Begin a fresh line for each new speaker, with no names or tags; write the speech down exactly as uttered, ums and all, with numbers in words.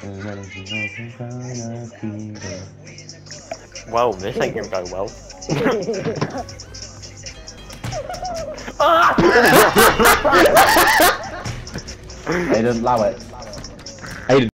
Well, this ain't gonna go well.
I didn't allow it.